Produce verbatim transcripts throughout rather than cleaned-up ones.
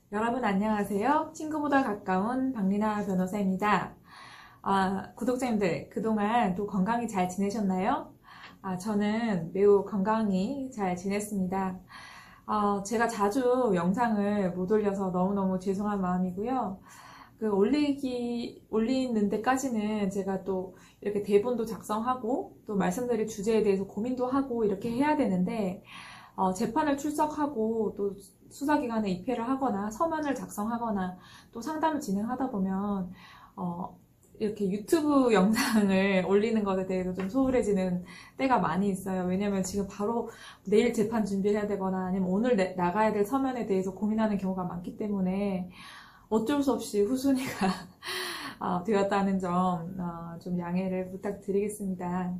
여러분 안녕하세요. 친구보다 가까운 박리나 변호사입니다. 아, 구독자님들 그동안 또 건강히 잘 지내셨나요? 아, 저는 매우 건강히 잘 지냈습니다. 아, 제가 자주 영상을 못 올려서 너무너무 죄송한 마음이고요. 그 올리기, 올리는 데까지는 제가 또 이렇게 대본도 작성하고 또 말씀드릴 주제에 대해서 고민도 하고 이렇게 해야 되는데 어, 재판을 출석하고 또 수사기관에 입회를 하거나 서면을 작성하거나 또 상담을 진행하다 보면 어, 이렇게 유튜브 영상을 올리는 것에 대해서 좀 소홀해지는 때가 많이 있어요. 왜냐면 지금 바로 내일 재판 준비해야 되거나 아니면 오늘 내, 나가야 될 서면에 대해서 고민하는 경우가 많기 때문에 어쩔 수 없이 후순위가 어, 되었다는 점, 어, 좀 양해를 부탁드리겠습니다.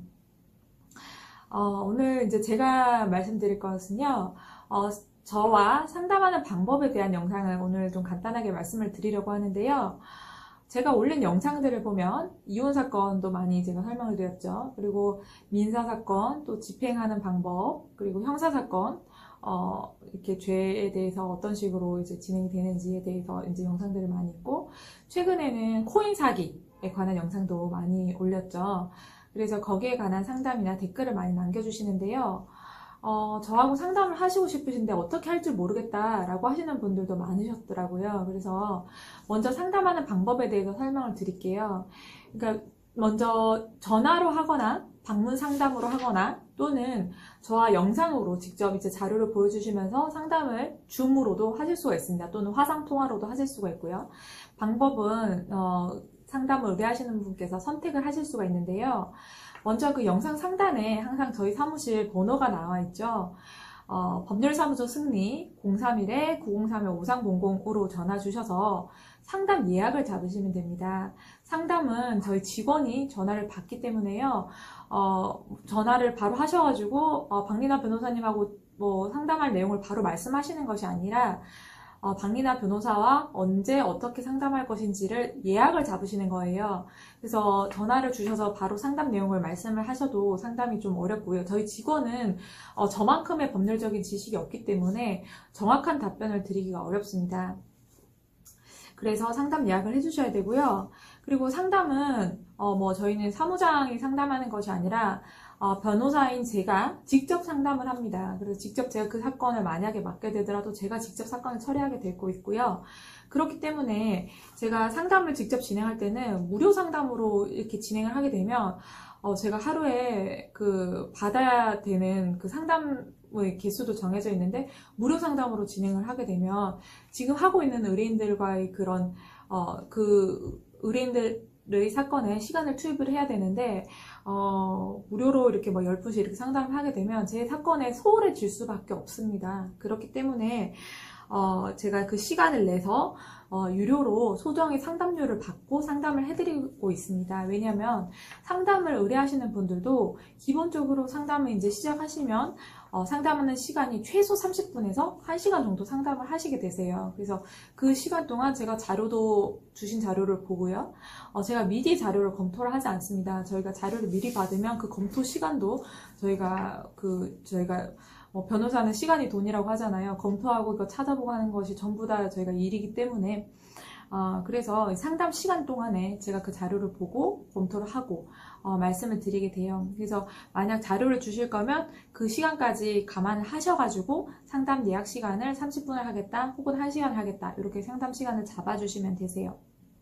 어, 오늘 이제 제가 말씀드릴 것은요, 어, 저와 상담하는 방법에 대한 영상을 오늘 좀 간단하게 말씀을 드리려고 하는데요. 제가 올린 영상들을 보면 이혼 사건도 많이 제가 설명을 드렸죠. 그리고 민사 사건, 또 집행하는 방법, 그리고 형사 사건, 어, 이렇게 죄에 대해서 어떤 식으로 이제 진행이 되는지에 대해서 이제 영상들을 많이 있고, 최근에는 코인 사기에 관한 영상도 많이 올렸죠. 그래서 거기에 관한 상담이나 댓글을 많이 남겨주시는데요. 어, 저하고 상담을 하시고 싶으신데 어떻게 할 줄 모르겠다라고 하시는 분들도 많으셨더라고요. 그래서 먼저 상담하는 방법에 대해서 설명을 드릴게요. 그러니까 먼저 전화로 하거나 방문 상담으로 하거나 또는 저와 영상으로 직접 이제 자료를 보여주시면서 상담을 줌으로도 하실 수가 있습니다. 또는 화상 통화로도 하실 수가 있고요. 방법은 어, 상담을 의뢰하시는 분께서 선택을 하실 수가 있는데요. 먼저 그 영상 상단에 항상 저희 사무실 번호가 나와 있죠. 어, 법률사무소 승리 공삼일 구공삼 오삼공공으로 전화 주셔서 상담 예약을 잡으시면 됩니다. 상담은 저희 직원이 전화를 받기 때문에요. 어, 전화를 바로 하셔가지고 어, 박리나 변호사님하고 뭐 상담할 내용을 바로 말씀하시는 것이 아니라 어, 박리나 변호사와 언제 어떻게 상담할 것인지를 예약을 잡으시는 거예요. 그래서 전화를 주셔서 바로 상담 내용을 말씀을 하셔도 상담이 좀 어렵고요. 저희 직원은 어, 저만큼의 법률적인 지식이 없기 때문에 정확한 답변을 드리기가 어렵습니다. 그래서 상담 예약을 해주셔야 되고요. 그리고 상담은 어, 뭐 저희는 사무장이 상담하는 것이 아니라 어, 변호사인 제가 직접 상담을 합니다. 그래서 직접 제가 그 사건을 만약에 맡게 되더라도 제가 직접 사건을 처리하게 되고 있고요. 그렇기 때문에 제가 상담을 직접 진행할 때는 무료 상담으로 이렇게 진행을 하게 되면 어, 제가 하루에 그 받아야 되는 그 상담의 개수도 정해져 있는데 무료 상담으로 진행을 하게 되면 지금 하고 있는 의뢰인들과의 그런 어, 그 의뢰인들의 사건에 시간을 투입을 해야 되는데 어, 무료로 이렇게 뭐 열 분씩 이렇게 상담을 하게 되면 제 사건에 소홀해질 수밖에 없습니다. 그렇기 때문에 어, 제가 그 시간을 내서 어, 유료로 소정의 상담료를 받고 상담을 해드리고 있습니다. 왜냐하면 상담을 의뢰하시는 분들도 기본적으로 상담을 이제 시작하시면 어, 상담하는 시간이 최소 삼십 분에서 한 시간 정도 상담을 하시게 되세요. 그래서 그 시간 동안 제가 자료도 주신 자료를 보고요. 어, 제가 미리 자료를 검토를 하지 않습니다. 저희가 자료를 미리 받으면 그 검토 시간도 저희가 그 저희가 뭐 변호사는 시간이 돈이라고 하잖아요. 검토하고 이거 찾아보고 하는 것이 전부 다 저희가 일이기 때문에 어, 그래서 상담 시간 동안에 제가 그 자료를 보고 검토를 하고 어, 말씀을 드리게 돼요. 그래서 만약 자료를 주실 거면 그 시간까지 감안을 하셔가지고 상담 예약 시간을 삼십 분을 하겠다 혹은 한 시간 하겠다 이렇게 상담 시간을 잡아주시면 되세요.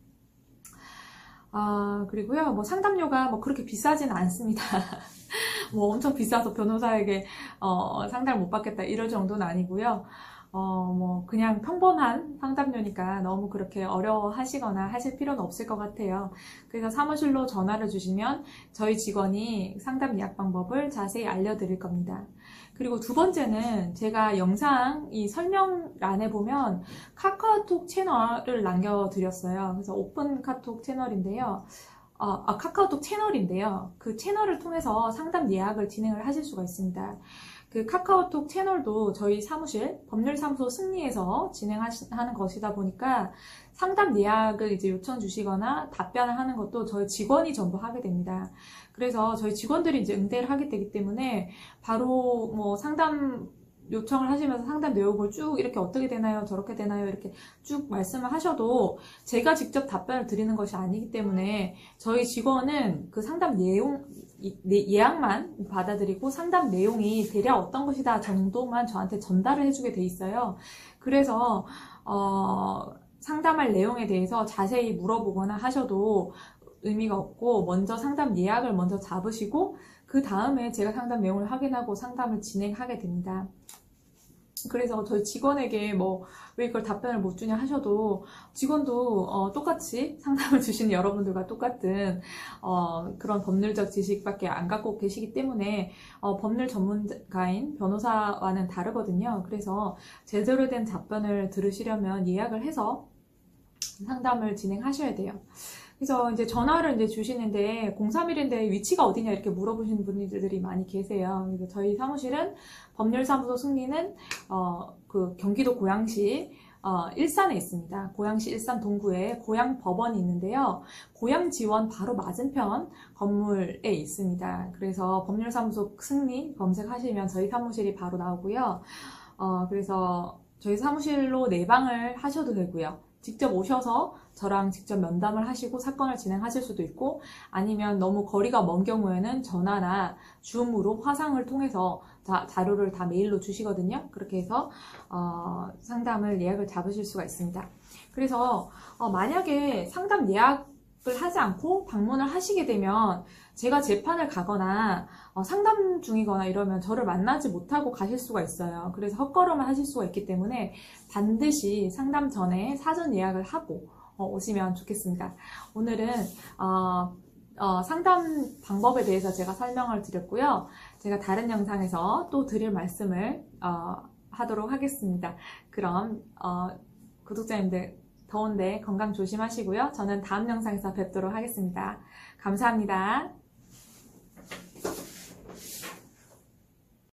아, 그리고요, 뭐 상담료가 뭐 그렇게 비싸지는 않습니다. 뭐 엄청 비싸서 변호사에게 어, 상담을 못 받겠다 이럴 정도는 아니고요. 어, 뭐 그냥 평범한 상담료니까 너무 그렇게 어려워하시거나 하실 필요는 없을 것 같아요. 그래서 사무실로 전화를 주시면 저희 직원이 상담 예약 방법을 자세히 알려드릴 겁니다. 그리고 두 번째는 제가 영상 이 설명란에 보면 카카오톡 채널을 남겨드렸어요. 그래서 오픈 카톡 채널인데요. 어, 아, 카카오톡 채널인데요. 그 채널을 통해서 상담 예약을 진행을 하실 수가 있습니다. 그 카카오톡 채널도 저희 사무실 법률사무소 승리에서 진행하는 것이다 보니까 상담 예약을 이제 요청 주시거나 답변을 하는 것도 저희 직원이 전부 하게 됩니다. 그래서 저희 직원들이 이제 응대를 하게 되기 때문에 바로 뭐 상담 요청을 하시면서 상담 내용을 쭉 이렇게 어떻게 되나요? 저렇게 되나요? 이렇게 쭉 말씀을 하셔도 제가 직접 답변을 드리는 것이 아니기 때문에 저희 직원은 그 상담 내용, 예약만 받아들이고 상담 내용이 대략 어떤 것이다 정도만 저한테 전달을 해주게 돼 있어요. 그래서 어, 상담할 내용에 대해서 자세히 물어보거나 하셔도 의미가 없고 먼저 상담 예약을 먼저 잡으시고 그 다음에 제가 상담 내용을 확인하고 상담을 진행하게 됩니다. 그래서 저희 직원에게 뭐 왜 이걸 답변을 못 주냐 하셔도 직원도 어, 똑같이 상담을 주시는 여러분들과 똑같은 어, 그런 법률적 지식밖에 안 갖고 계시기 때문에 어, 법률 전문가인 변호사와는 다르거든요. 그래서 제대로 된 답변을 들으시려면 예약을 해서 상담을 진행하셔야 돼요. 그래서 이제 전화를 이제 주시는데 공삼일인데 위치가 어디냐 이렇게 물어보시는 분들이 많이 계세요. 그래서 저희 사무실은 법률사무소 승리는 어, 그 경기도 고양시 어, 일산에 있습니다. 고양시 일산 동구에 고양법원이 있는데요. 고양지원 바로 맞은편 건물에 있습니다. 그래서 법률사무소 승리 검색하시면 저희 사무실이 바로 나오고요. 어, 그래서 저희 사무실로 내방을 하셔도 되고요. 직접 오셔서 저랑 직접 면담을 하시고 사건을 진행하실 수도 있고 아니면 너무 거리가 먼 경우에는 전화나 줌으로 화상을 통해서 자, 자료를 다 메일로 주시거든요. 그렇게 해서 어, 상담을 예약을 잡으실 수가 있습니다. 그래서 어, 만약에 상담 예약을 하지 않고 방문을 하시게 되면 제가 재판을 가거나 어, 상담 중이거나 이러면 저를 만나지 못하고 가실 수가 있어요. 그래서 헛걸음을 하실 수가 있기 때문에 반드시 상담 전에 사전 예약을 하고 어, 오시면 좋겠습니다. 오늘은 어, 어, 상담 방법에 대해서 제가 설명을 드렸고요. 제가 다른 영상에서 또 드릴 말씀을 어, 하도록 하겠습니다. 그럼 어, 구독자님들 더운데 건강 조심하시고요. 저는 다음 영상에서 뵙도록 하겠습니다. 감사합니다.